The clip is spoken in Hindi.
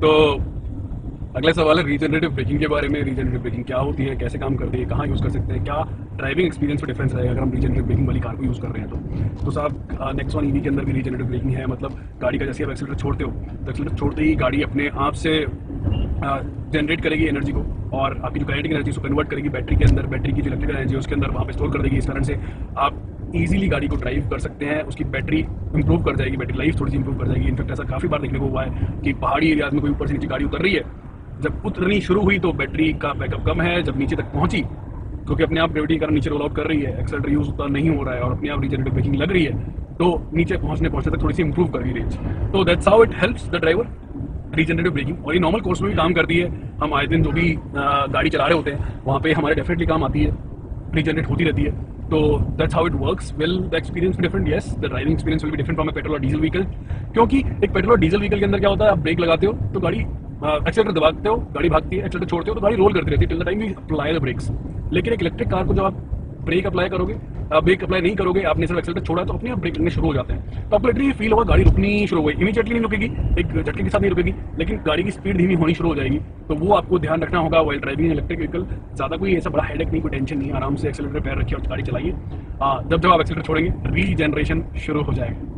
तो अगला सवाल है रीजनरेटिव ब्रेकिंग के बारे में। रीजनरेटिव ब्रेकिंग क्या होती है, कैसे काम करती है, कहाँ यूज़ कर सकते हैं, क्या ड्राइविंग एक्सपीरियंस में डिफरेंस रहेगा अगर हम रीजनरेटिव ब्रेकिंग वाली कार को यूज़ कर रहे हैं तो साहब नेक्सॉन ईवी के अंदर भी रीजनरेटिव ब्रेकिंग है। मतलब गाड़ी का जैसे आप एक्सीलरेटर छोड़ते हो तो एक्सीलरेटर छोड़ते ही गाड़ी अपने आप से जनरेट करेगी एनर्जी को और आपकी जो काइनेटिक एनर्जी उसको कन्वर्ट करेगी बैटरी के अंदर। बैटरी की जो इलेक्ट्रिकल एनर्जी उसके अंदर वहाँ पे स्टोर कर देगी। इस कारण से आप इजीली गाड़ी को ड्राइव कर सकते हैं। उसकी बैटरी इंप्रूव कर जाएगी, बैटरी लाइफ थोड़ी सी इंप्रूव कर जाएगी। इनफैक्ट ऐसा काफ़ी बार देखने को हुआ है कि पहाड़ी एरियाज में कोई ऊपर से नीचे गाड़ी उतर रही है, जब उतरनी शुरू हुई तो बैटरी का बैकअप कम है, जब नीचे तक पहुंची क्योंकि अपने आप ग्रेविटी के कारण नीचे रोल आउट कर रही है, एक्सेलरेटर यूज उतना नहीं हो रहा है और अपने आप रीजनरेटिव ब्रेकिंग लग रही है, तो नीचे पहुंचने तक थोड़ी सी इंप्रूव कर गई रेंज। तो that's how it helps the driver, regenerative braking. और ये नॉर्मल कोर्स में भी काम करती है। हम आए दिन जो भी गाड़ी चला रहे होते हैं वहाँ पे हमारे डेफिनेटली काम आती है, रीजनरेट होती रहती है। तो that's how it works. Will the experience be different? Yes, the driving experience will be different from a petrol और डीजल व्हीकल। क्योंकि एक पेट्रोल और डीजल व्हीकल के अंदर क्या होता है, आप ब्रेक लगाते हो तो गाड़ी एक्सीलरेटर दबाते हो, गाड़ी भागती है, एक्सीलरेटर छोड़ते हो तो गाड़ी रोल करती रहती है till the time you apply the brakes. लेकिन एक इलेक्ट्रिक कार को जब आप ब्रेक अप्लाई करोगे, ब्रेक अप्लाई नहीं करोगे, आपने सिर्फ एक्सीलरेटर छोड़ा तो अपने आप ब्रेक लगने शुरू हो जाते हैं। तो आपको लिटरली फील होगा गाड़ी रुकनी शुरू हो गई। इमीडिएटली नहीं रुकेगी, एक झटके के साथ नहीं रुकेगी, लेकिन गाड़ी की स्पीड धीमी होनी शुरू हो जाएगी। तो वो आपको ध्यान रखना होगा व्हाइल ड्राइविंग इलेक्ट्रिक व्हीकल। ज़्यादा कोई ऐसा बड़ा हेडेक नहीं, कोई टेंशन नहीं, आराम से एक्सीलरेटर पैर रखिए और गाड़ी चलाइए। जब आप एक्सीलरेटर छोड़ेंगे रीजनरेशन शुरू हो जाएगा।